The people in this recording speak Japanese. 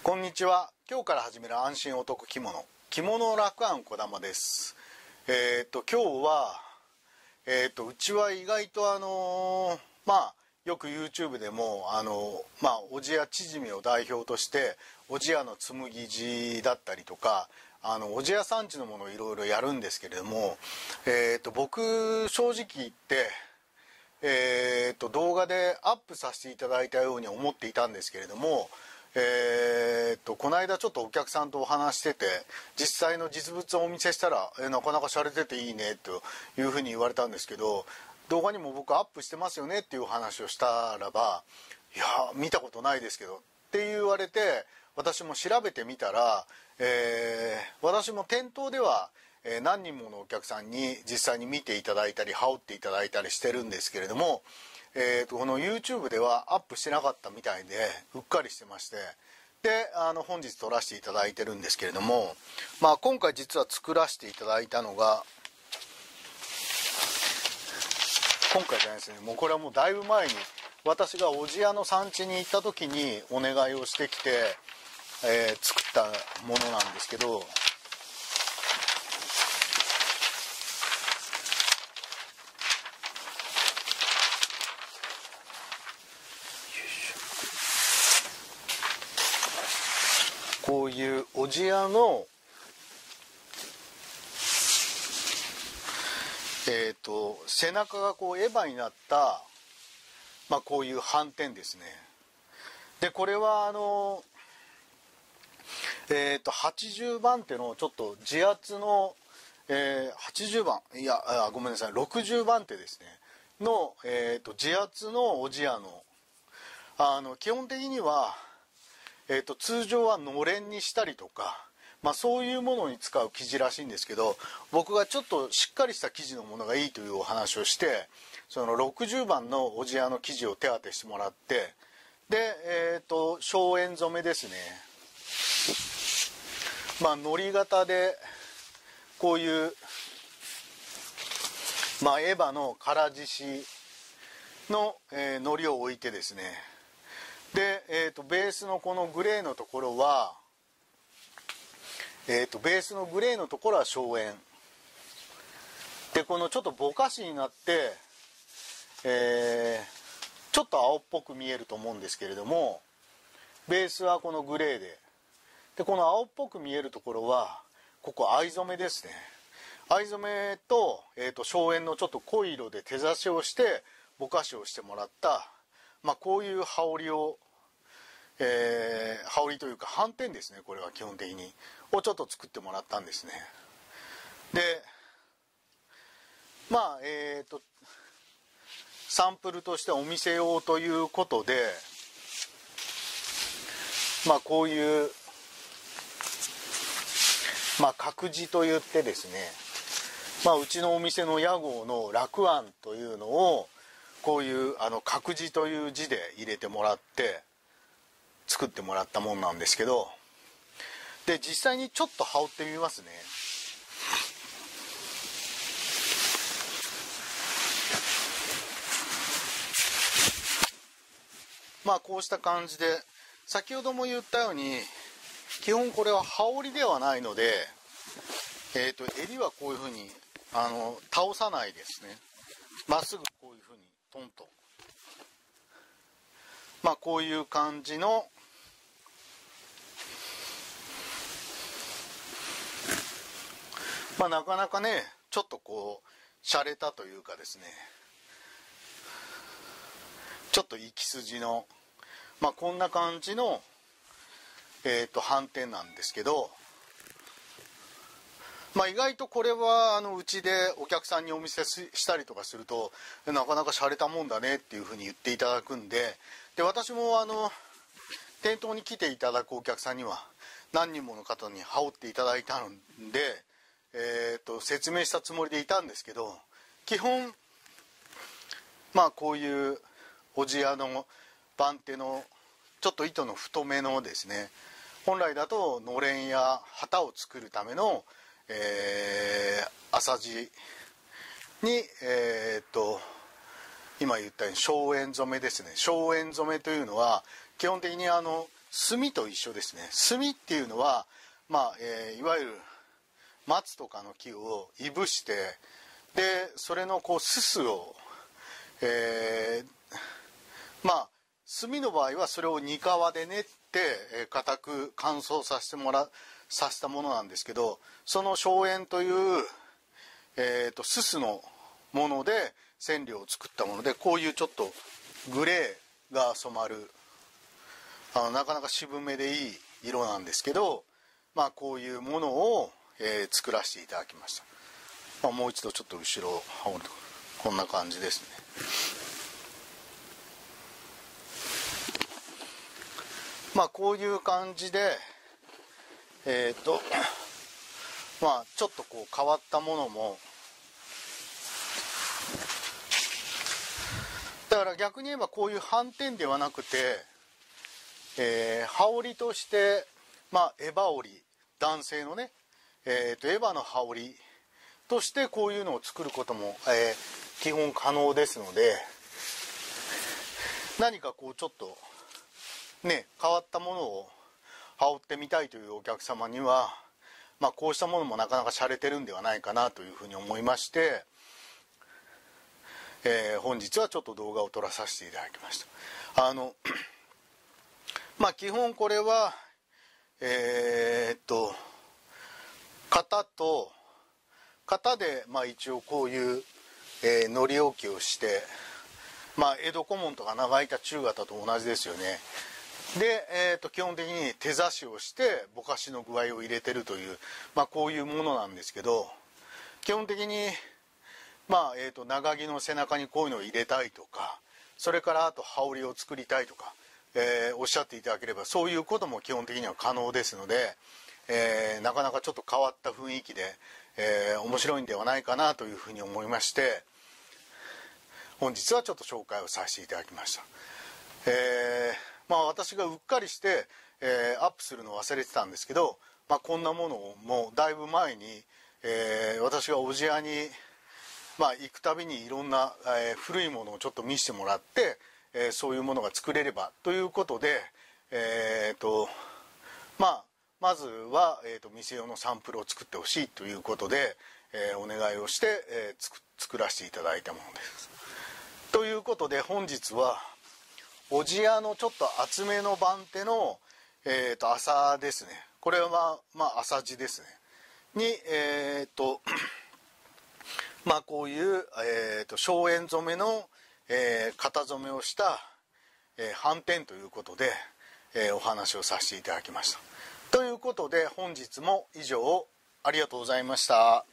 こんにちは。今日から始める安心お得着物楽庵こだまです。今日はうちは意外とよく YouTube でもおじや縮みを代表としておじやの紡ぎ地だったりとかおじや産地のものをいろいろやるんですけれども、僕正直言って動画でアップさせていただいたように思っていたんですけれども、この間ちょっとお客さんとお話してて実際の実物をお見せしたらなかなか洒落てていいねというふうに言われたんですけど、動画にも僕アップしてますよねっていう話をしたらば、いや見たことないですけどって言われて、私も調べてみたら、私も店頭では何人ものお客さんに実際に見ていただいたり羽織っていただいたりしてるんですけれども、この YouTube ではアップしてなかったみたいでうっかりしてまして、で本日撮らせていただいてるんですけれども、今回実は作らせていただいたのが、今回じゃないですね、もうこれはもうだいぶ前に私が小千谷の産地に行った時にお願いをしてきて、作ったものなんですけど、こういう小千谷の背中がこうエヴァになった、こういう斑点ですね。でこれは80番手のちょっと自圧の、80番いやごめんなさい60番手ですねの、自圧のおじやの基本的には、通常はのれんにしたりとか、そういうものに使う生地らしいんですけど、僕がちょっとしっかりした生地のものがいいというお話をして、その60番のおじやの生地を手当てしてもらって、で荘園染めですね。のり型でこういう、エヴァの唐獅子の、のりを置いてですね、で、ベースのこのグレーのところはベースのグレーのところは荘園で、このちょっとぼかしになって、ちょっと青っぽく見えると思うんですけれども、ベースはこのグレーでこの青っぽく見えるところはここ藍染めですね。藍染めと、荘園のちょっと濃い色で手刺しをしてぼかしをしてもらった、こういう羽織を、羽織というか斑点ですね、これは基本的にをちょっと作ってもらったんですね。でサンプルとしてお店用ということで、こういう角地といってですね、うちのお店の屋号の楽庵というのをこういう角地という字で入れてもらって作ってもらったもんなんですけど、で実際にちょっと羽織ってみますね。こうした感じで、先ほども言ったように基本これは羽織ではないので、襟はこういうふうに倒さないですね。まっすぐこういうふうにトンと、こういう感じのなかなかねちょっとこう洒落たというかですね、ちょっと行き筋のこんな感じの斑点なんですけど、意外とこれはうちでお客さんにお見せしたりとかするとなかなか洒落たもんだねっていうふうに言っていただくんで、私も店頭に来ていただくお客さんには何人もの方に羽織っていただいたので、説明したつもりでいたんですけど、基本こういう小千谷の番手のちょっと糸の太めのですね、本来だとのれんや旗を作るための、麻地に、今言ったように荘園染めですね。荘園染めというのは基本的に炭と一緒ですね。炭っていうのは、いわゆる松とかの木をいぶして、でそれのこうすすを、炭の場合はそれを煮皮で練って固く乾燥させたものなんですけど、その硝煙という、すすのもので染料を作ったもので、こういうちょっとグレーが染まるなかなか渋めでいい色なんですけど、こういうものを、作らせていただきました。もう一度ちょっと後ろを羽織るとこんな感じですね。こういう感じでちょっとこう変わったものも、だから逆に言えばこういう斑点ではなくて、羽織として、エバ織り、男性のね、エバの羽織としてこういうのを作ることも、基本可能ですので、何かこうちょっとね変わったものを羽織ってみたいというお客様には、こうしたものもなかなか洒落てるんではないかなというふうに思いまして、本日はちょっと動画を撮らさせていただきました。基本これは型で一応こういう、糊り置きをして、江戸小紋とか長板中型と同じですよね。で、基本的に手刺しをしてぼかしの具合を入れてるという、こういうものなんですけど、基本的に長木の背中にこういうのを入れたいとか、それからあと羽織を作りたいとか、おっしゃっていただければそういうことも基本的には可能ですので、なかなかちょっと変わった雰囲気で、面白いんではないかなというふうに思いまして、本日はちょっと紹介をさせていただきました。私がうっかりして、アップするのを忘れてたんですけど、こんなものをもうだいぶ前に、私が小千谷に、行くたびにいろんな、古いものをちょっと見せてもらって、そういうものが作れればということで、まずは、店用のサンプルを作ってほしいということで、お願いをして、作らせていただいたものです。ということで本日は小千谷のちょっと厚めの番手の、麻ですね。これは麻地ですね。にこういう、硝煙染めの、型染めをした、斑点ということで、お話をさせていただきました。ということで本日も以上ありがとうございました。